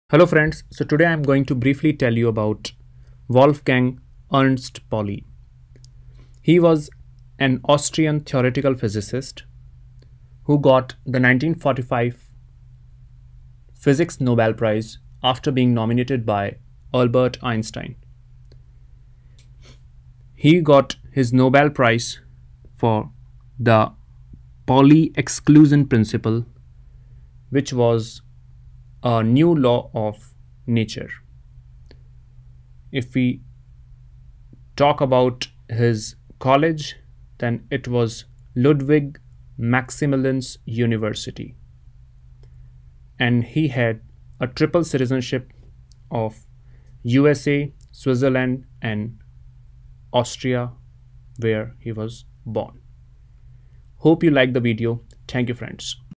Hello friends, so today I am going to briefly tell you about Wolfgang Ernst Pauli. He was an Austrian theoretical physicist who got the 1945 Physics Nobel Prize after being nominated by Albert Einstein. He got his Nobel Prize for the Pauli exclusion principle, which was a new law of nature. If we talk about his college, then it was Ludwig Maximilian's University, and he had a triple citizenship of USA, Switzerland, and Austria, where he was born. Hope you like the video. Thank you, friends.